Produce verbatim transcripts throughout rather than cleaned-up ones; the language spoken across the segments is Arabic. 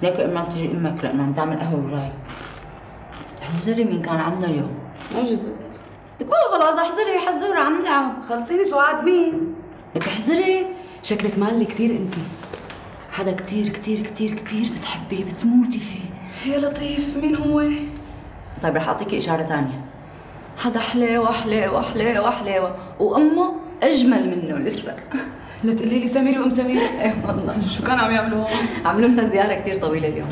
ليك قبل ما تجي امك لانه عم تعمل قهوه وراي. احذري مين كان عندنا اليوم. ما جزت لك والله خلاص احذري حزوره عم نلعب. خلصيني سعاد مين؟ لك احذري. شكلك مالي كثير انت. حدا كثير كثير كثير كثير بتحبيه بتموتي فيه. يا لطيف مين هو؟ طيب رح اعطيكي اشاره ثانيه. حدا حليوه حليوه حليوه حليوه وامه اجمل منه لسه. لا تقولي لي سمير وام سمير. ايه والله. شو كانوا عم يعملوا هون؟ عملوا لنا زياره كثير طويله اليوم.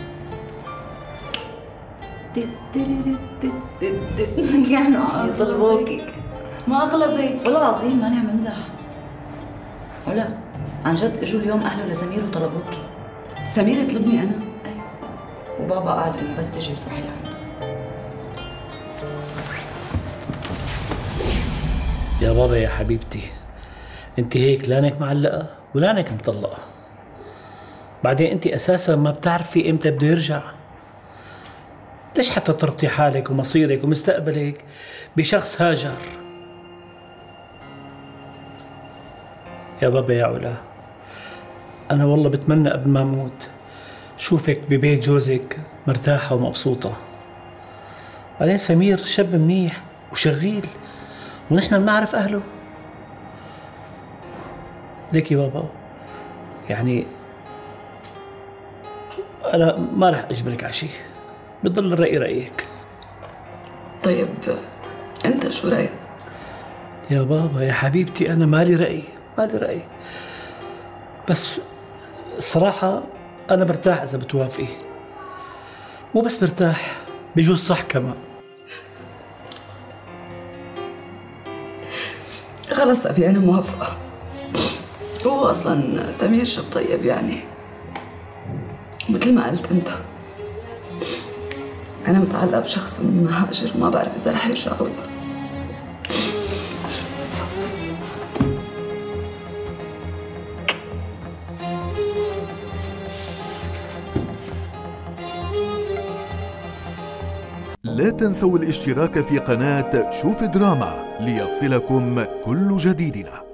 كانوا عم يطلبوكي. ما اغلى زيك. والله العظيم ماني عم امزح. ولا عن جد اجوا اليوم اهله لسمير وطلبوكي. سمير يطلبني انا؟ ايه وبابا قال انه بس تجي تروحي لعنده. يا بابا يا حبيبتي، انت هيك لانك معلقه ولانك مطلقه. بعدين انت اساسا ما بتعرفي امتى بده يرجع. ليش حتى تربطي حالك ومصيرك ومستقبلك بشخص هاجر؟ يا بابا يا علا، انا والله بتمنى قبل ما اموت شوفك ببيت جوزك مرتاحه ومبسوطه. بعدين سمير شاب منيح وشغيل ونحن بنعرف اهله. ليك يا بابا يعني انا ما رح اجبرك على شيء، بضل الرأي رأيك. طيب انت شو رايك؟ يا بابا يا حبيبتي انا مالي رأي، مالي رأي، بس الصراحة انا برتاح اذا بتوافقي. مو بس برتاح، بجوز صح كمان. خلص ابي انا موافقه. هو اصلا سمير شاب طيب يعني، مثل ما قلت انت انا متعلقه بشخص مهاجر وما بعرف اذا رح يرجع او لا. لا تنسوا الاشتراك في قناة شوف دراما ليصلكم كل جديدنا.